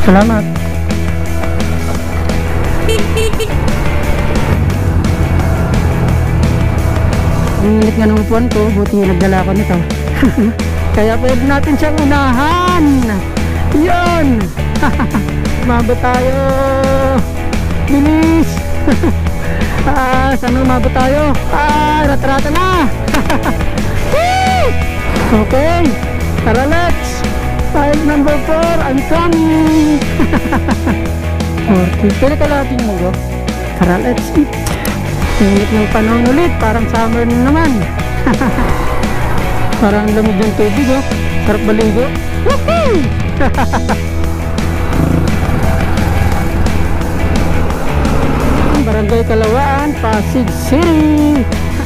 Salamat. Ang init nga ng upuan ko, buti nagdala ko nito. Kaya pwede natin siyang unahan. Yun. Umabot tayo. Bilis. Saan umabot tayo? Rata-rata na. Okay, tara, let's. File number 4, I'm coming. Okay, pwede ka lating mo go. Tara, let's eat. Init ng panahon ulit, parang summer na naman. Parang lamig ng tubig, oh. Sarap baligo. Woohoo! Barangay Kalawaan, Pasig City.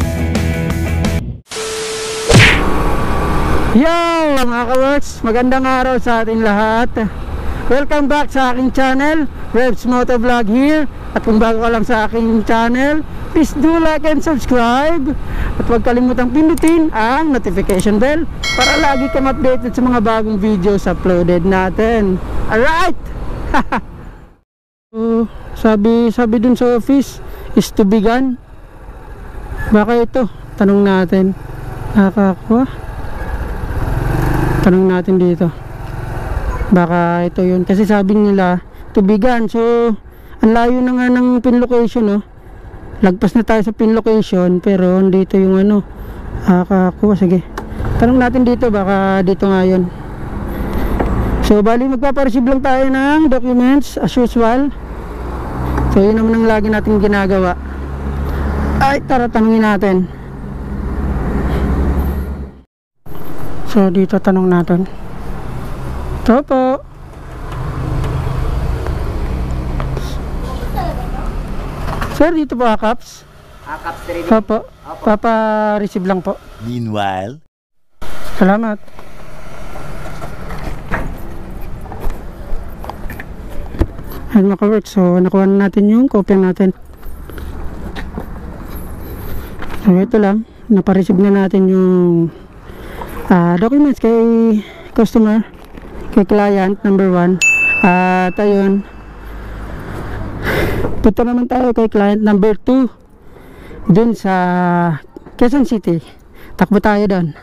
Yo mga ka-works, magandang araw sa ating lahat. Welcome back sa aking channel, Revs Motovlog here. At kung bago ka lang sa aking channel, please do like and subscribe. At huwag kalimutang pindutin ang notification bell para lagi kang updated sa mga bagong videos uploaded natin. Alright! Sabi dun sa office is to be gone. Baka ito, tanong natin. Nakakakuha. Tanong natin dito. Baka ito yun. Kasi sabi nila to be gone. So ang layo na nga ng pin location, oh. Lagpas na tayo sa pin location, pero dito yung ano, nakakakuha. Sige, tanong natin dito, baka dito nga yun. So bali magpapareceive lang tayo ng documents as usual. So yun naman ang lagi natin ginagawa. Ay, tara tanungin natin. So dito tanong natin. Ito po. Sir, dito po Akaps. Akaps trading. Opo. Papa-receive lang po. Meanwhile. Salamat. Ayan mga ka-work, so nakuha na natin yung kopya natin. So ito lang, napareceive na natin yung documents kay customer, kay client number 1. At ayun, punta naman tayo kay client number 2 dun sa Quezon City. Takbo tayo doon.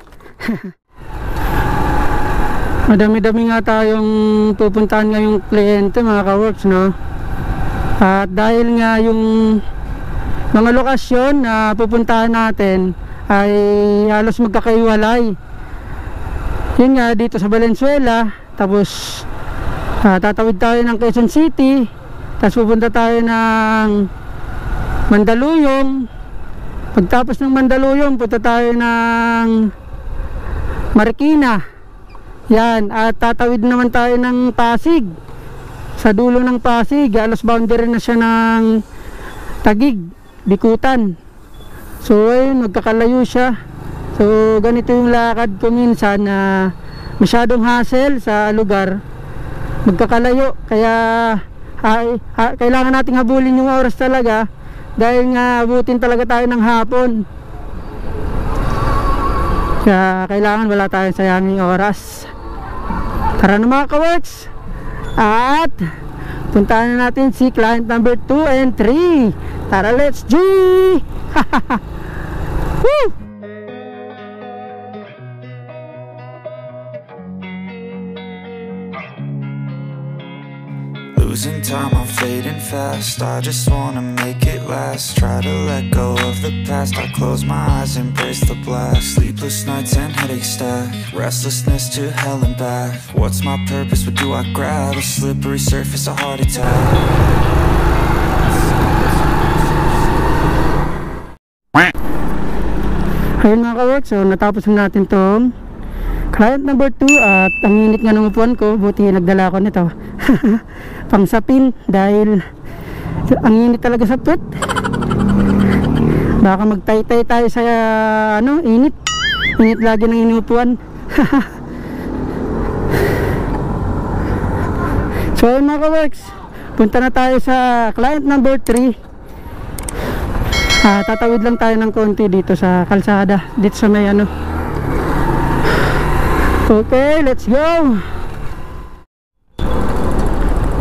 Madami-dami nga tayong pupuntahan ngayong kliyente mga ka-works, no? At dahil nga yung mga lokasyon na pupuntahan natin ay halos magkakaiwalay. Yun nga, dito sa Valenzuela, tapos tatawid tayo ng Quezon City, tapos pupunta tayo ng Mandaluyong. Pagtapos ng Mandaluyong, punta tayo ng Marikina. Yan, at tatawid naman tayo ng Pasig. Sa dulo ng Pasig, halos boundary na siya ng Taguig, Bikutan. So ayun, magkakalayo siya. So ganito yung lakad ko minsan na masyadong hassle sa lugar, magkakalayo. Kaya kailangan nating habulin yung oras talaga, dahil nga abutin talaga tayo ng hapon. Kaya kailangan wala tayong sayanging oras. Tara na mga ka-works, at puntahan na natin si client number 2 and 3. Tara, let's G! Woo! Losing time, I'm fading fast. I just wanna make it last. Try to let go of the past. I close my eyes, embrace the blast. Sleepless nights and headaches stack. Restlessness to hell and back. What's my purpose? What do I grab? A slippery surface, a heart attack. Ayun mga ka-work, so natapos na natin tong client number 2. At ang init nga ng upuan ko, buti nagdala ko nito. Pang sapin, dahil ang init talaga sa puwet. Baka magtay-tay tayo sa init lagi ng inupuan. So ayun mga ka-works, punta na tayo sa client number 3. Tatawid lang tayo ng konti dito sa kalsada, dito sa may Okay, let's go.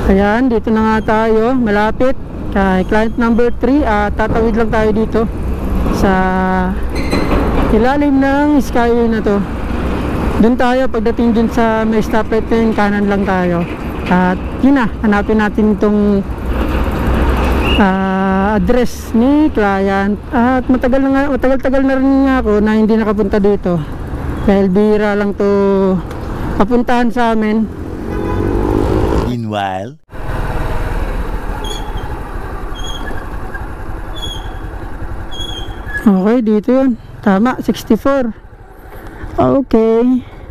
Ayan, dito na nga tayo, malapit kay client number 3 at tatawid lang tayo dito sa ilalim ng skyway na to. Doon tayo, pagdating dun sa may stoplight na yun, kanan lang tayo. At yun na, hanapin natin itong address ni client. At matagal-tagal na rin nga ako na hindi nakapunta dito dahil bihira lang to papuntahan sa amin. Meanwhile, okay, dito yun. Tama, 64. Okay.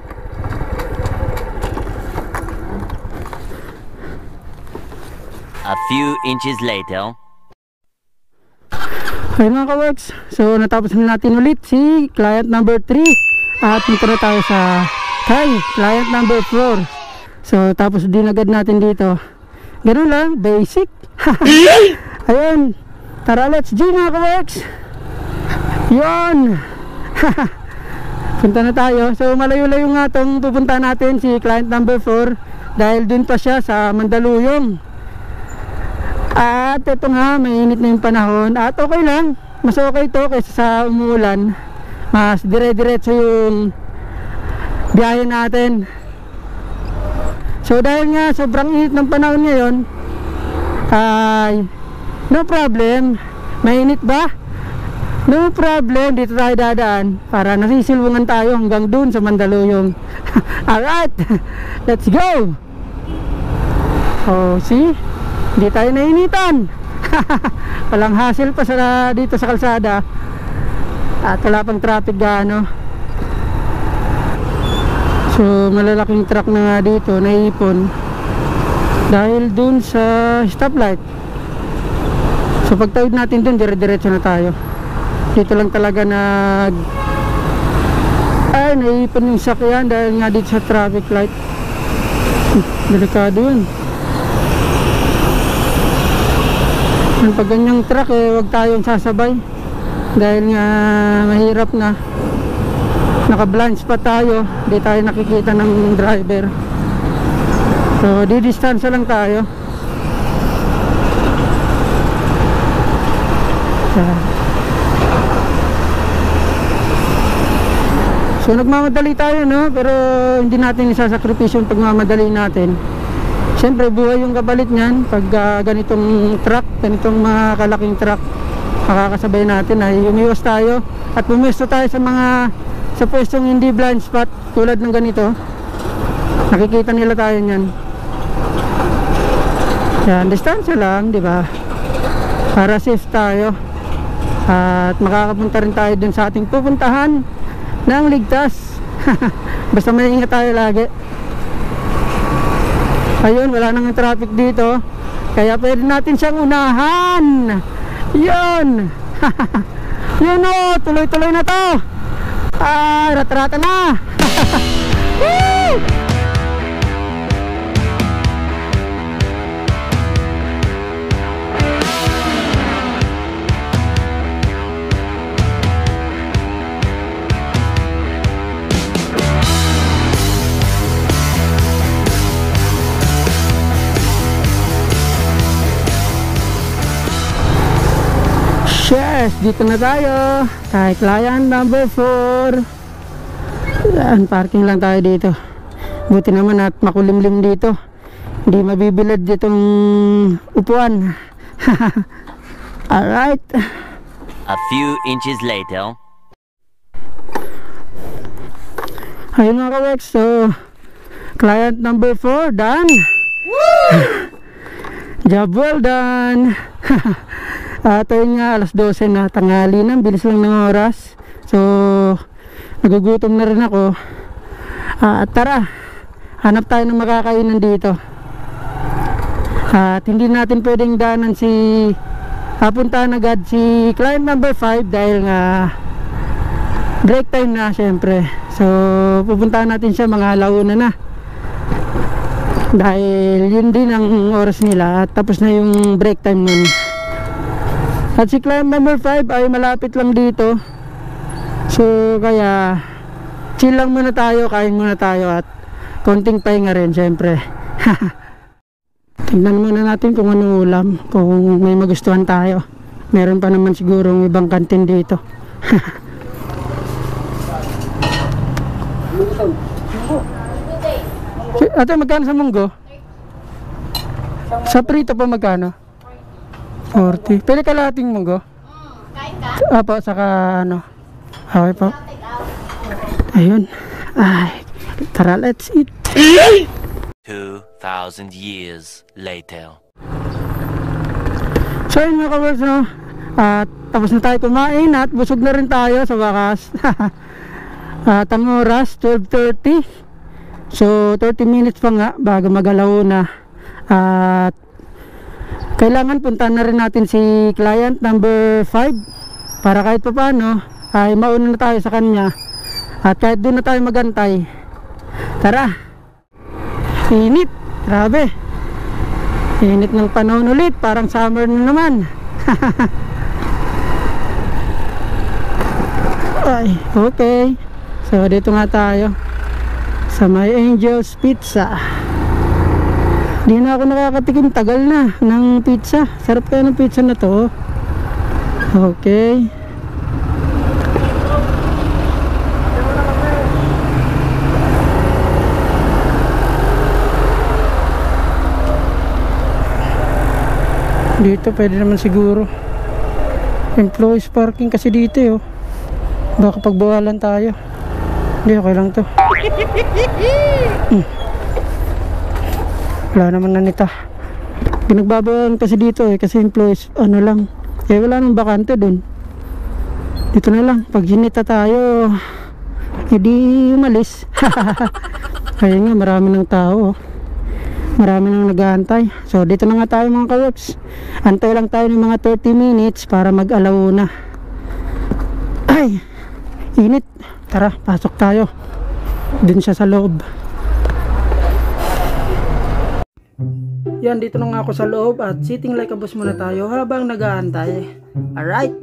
a few inches later. Ayun mga ka-works, so natapos na natin ulit si client number 3 at punta na tayo sa client number 4. So tapos din agad natin dito. Ganun lang, basic. Ayun, tara, let's go mga ka-works. Yun. Punta na tayo. So malayo-layo nga itong pupunta natin si client number 4 dahil dun pa siya sa Mandaluyong. At ito nga, mainit na yung panahon at okay lang, mas okay to kaysa sa umuulan. Mas dire-diretso yung biyahe natin. So dahil nga sobrang init ng panahon ngayon, ay no problem. Mainit ba? No problem, dito tayo dadaan para nasisilbungan tayo hanggang dun sa Mandaluyong. Alright, let's go. Oh, see? Hindi tayo nainitan. Walang hassle pa sa dito sa kalsada. At wala pang traffic gaano. So malalaking truck na nga dito naipon dahil dun sa stoplight. So pagtawid natin dun, dire-diretso na tayo. Dito lang talaga naipon yung sakyan dahil nga dito sa traffic light. Delikado yun. Pag ganyang truck wag tayong sasabay dahil nga mahirap na, naka blind spot tayo, di tayo nakikita ng driver. So di distansya lang tayo. So nagmamadali tayo, no? Pero hindi natin isasakripisyo yung pagmamadali natin. Siyempre buhay yung kapalit niyan pag ganitong truck, ganitong mga kalaking truck makakasabay natin ay umiwas tayo at pumesto tayo sa pwestong hindi blind spot tulad ng ganito. Nakikita nila tayo niyan. Yan, distansya lang, di ba? Para safe tayo at makakapunta rin tayo dun sa ating pupuntahan ng ligtas. Basta maingat tayo lagi. Ayun, wala nang traffic dito, kaya pwede natin siyang unahan. Yun. Yun o, tuloy-tuloy na to. Rat-rata na. Woo! Yes, dito na tayo kay client number 4. Yan, parking lang tayo dito. Buti naman at makulimlim dito, hindi mabibilad ditong upuan. Alright. A few inches later. Ayun mga ka-works, so client number 4 done. Job well done. At ayun nga, alas 12 na, tanghali na, bilis lang ng oras. So nagugutom na rin ako. Tara, hanap tayo ng makakainan dito. At hindi natin pwedeng daanan puntahan agad si client number 5 dahil nga break time na syempre. So pupuntahan natin siya mga alauna na dahil yun din ang oras nila at tapos na yung break time nun. At si client number 5 ay malapit lang dito. So kaya chill lang muna tayo, kain muna tayo at konting pahinga rin syempre. Tignan muna natin kung ano ulam, kung may magustuhan tayo. Meron pa naman sigurong ibang kantin dito. Ate, magkano sa munggo? Sa prito pa magkano? 40. Pili kalahating munggo? Apo, saka ano? Okay po. Ayun. Ay, tara, let's eat. 2,000 years later. So yun mga kaworks, no? At tapos na tayo kumain at busog na rin tayo sa wakas. At ang oras 12:30. So 30 minutes pa nga bago mag-alauna na. At kailangan puntahan na rin natin si client number 5 para kahit pa paano ay mauna na tayo sa kanya. At kahit doon na tayo magantay. Tara. Init. Grabe. Init ng panahon ulit. Parang summer na naman. Ay, okay. So dito nga tayo sa may Angel's Pizza. Di na ako nakakatikim, tagal na ng pizza. Sarap kaya ng pizza na to. Okay. Dito pwede naman siguro. Employees parking kasi dito eh, oh. Baka pagbawalan tayo. Hindi, okay lang to. Wala naman na nita. Pinagbabawalan kasi dito eh, kasi employees ano lang. Eh wala nang bakante dun. Dito na lang, pag hinita tayo hindi umalis. Kaya nga marami ng tao, oh. Marami nang nag-aantay. So dito na nga tayo mga kaworks. Antay lang tayo ng mga 30 minutes para mag-alauna. Ay, init. Tara, pasok tayo. Dun siya sa loob. Yan, dito na nga ako sa loob at sitting like a boss muna tayo habang nag-aantay. Alright.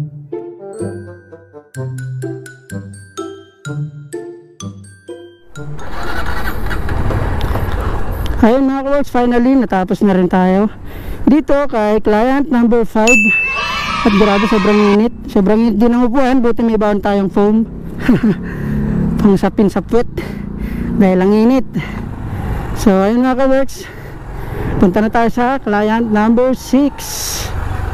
Ayun mga kaworks, finally natapos na rin tayo dito kay client number 5. At grabe, sobrang init. Sobrang init din ang upuan. Buti may baon tayong foam pang sapin sa puwet dahil ang init. So ayun mga kaworks, punta na tayo sa client number 6.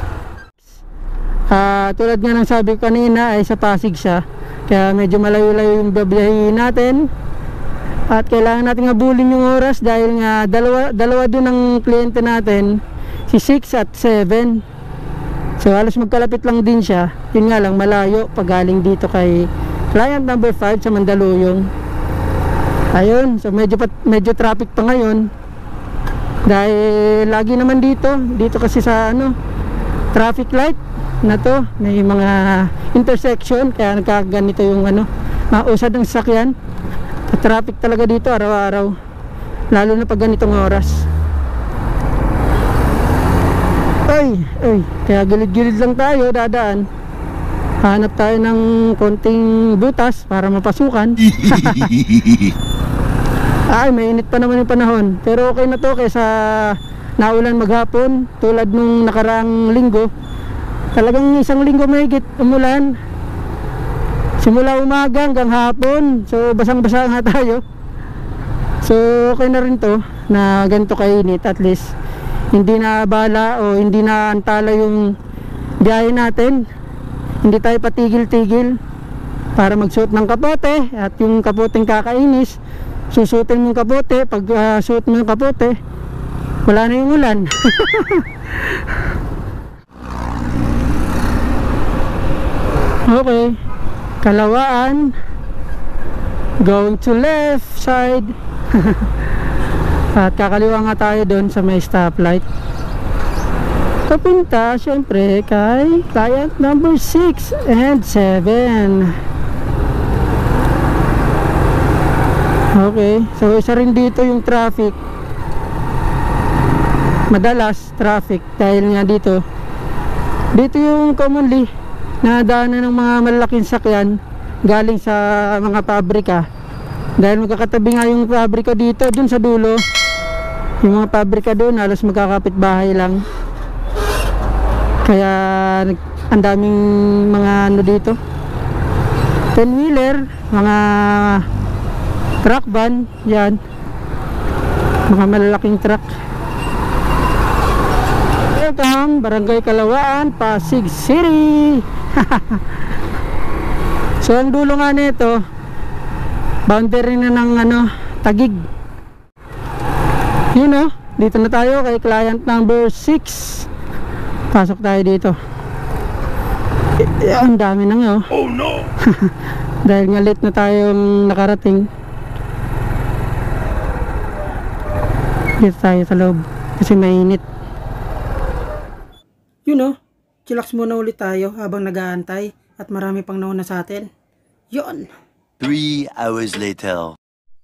Tulad nga ng sabi ko kanina ay sa Pasig siya, kaya medyo malayo-layo yung babiyahin natin. At kailangan natin habulin yung oras dahil nga dalawa dun ang kliyente natin, si 6 at 7. So halos magkalapit lang din siya. Yun nga lang, malayo pag galing dito kay client number 5 sa Mandaluyong. Ayun, so medyo traffic pa ngayon. Dahil lagi naman dito kasi sa ano, traffic light na to, may mga intersection, kaya nagkaganito yung ano, mausad ng sasakyan. Traffic talaga dito araw-araw, lalo na pag ganitong oras. Ay, kaya gilid-gilid lang tayo dadaan. Hanap tayo ng konting butas para mapasukan. Ay, mainit pa naman yung panahon, pero okay na to kaysa naulan maghapon tulad nung nakaraang linggo. Talagang isang linggo mahigit umulan, simula umaga hanggang hapon. So basang-basa nga tayo. So okay na rin to na ganito kainit. At least hindi na abala o hindi na antala yung biyahe natin. Hindi tayo patigil-tigil para magsuot ng kapote. At yung kapoteng kakainis, susutin mo yung kapote. Pag suot mo yung kapote, wala na yung ulan. Okay, Kalawaan, going to left side. At kakaliwa nga tayo doon sa may stoplight. Kapunta syempre kay client number 6 and 7. Okay, so isa rin dito yung traffic. Madalas traffic dahil nga dito yung commonly na daanan ng mga malalaking sakyan galing sa mga pabrika. Dahil magkakatabi nga yung pabrika dito dun sa dulo. Yung mga pabrika doon halos magkakapit bahay lang. Kaya ang daming mga ano dito, 10-wheeler, mga truck van, yan, mga malalaking truck. Welcome, Barangay Kalawaan, Pasig City. So ang dulo nga nito, boundary na ng ano, Taguig. Yun o, dito na tayo kay client number 6. Pasok tayo dito. Ang dami na nga oh. Oh no! Dahil nga late na tayong nakarating, dito tayo sa loob kasi mainit. Yun o, chillax muna ulit tayo habang nag-aantay at marami pang nauna sa atin. Yun! 3 hours later.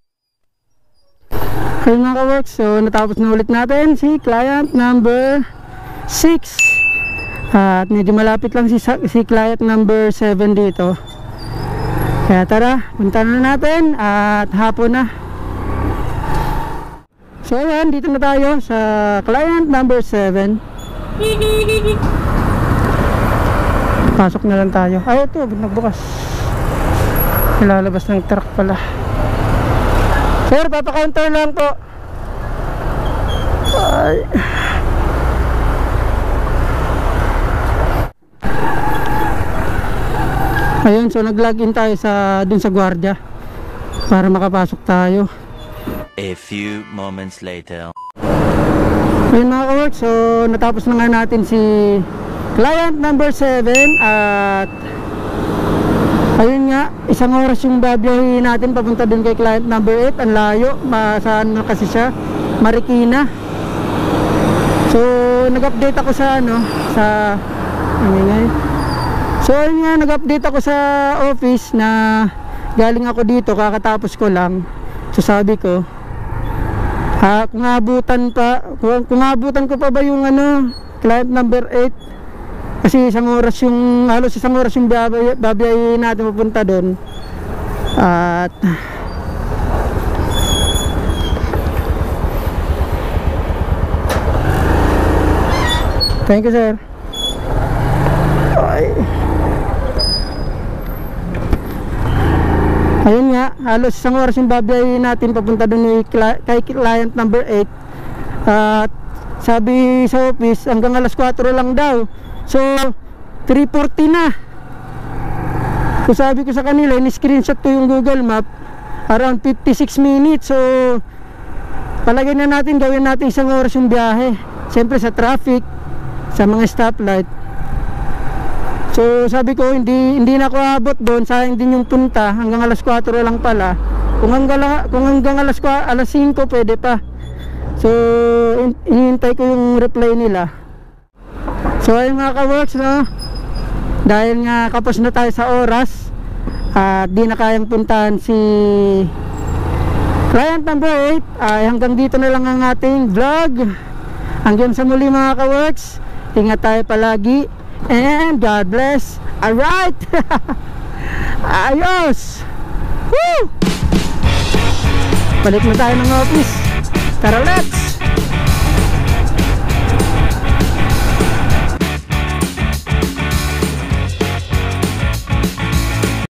Okay mga ka-works, so natapos na ulit natin si client number 6. At medyo malapit lang si client number 7 dito. Kaya tara, punta na natin at hapon na. So ayan, dito na tayo sa client number 7. Pasok na lang tayo. Ay ito, nagbukas. Nilalabas ng truck pala. Sir, papa-counter lang po. Ay. Ayun, so nag-login tayo sa dun sa gwardiya para makapasok tayo. A few moments later. Ayun mga ka-work, so natapos na nga natin si client number 7 at ayun nga, isang oras yung babiyahin natin papunta dun kay client number 8. Ang layo, saan na kasi siya? Marikina. So nag-update ako sa ano, sa so ayun nga, nag-update ako sa office na galing ako dito, kakatapos ko lang. So sabi ko, kung abutan ko pa ba yung ano, client number 8, kasi halos isang oras yung babiyahin natin pupunta doon. At thank you sir. Ay. Ayun nga, halos isang oras yung babiyahin natin papunta doon kay client number 8. At sabi sa office hanggang alas 4 lang daw. So 3:40 na. So sabi ko sa kanila, in-screenshot ko yung Google Map, around 56 minutes. So palagay na natin, gawin natin isang oras yung biyahe. Siyempre sa traffic, sa mga stoplight. So sabi ko, hindi na ako abot doon, sayang din yung punta, hanggang alas 4 lang pala. Kung hanggang alas 5 pwede pa. So hinihintay ko yung reply nila. So ayun mga ka-works, no? Dahil nga kapos na tayo sa oras at di na kayang puntahan si client number 8, ay hanggang dito na lang ang ating vlog. Hanggang sa muli mga ka-works, ingat tayo palagi and God bless. Alright. Ayos. Woo! Balik na tayo ng office. Tara, let's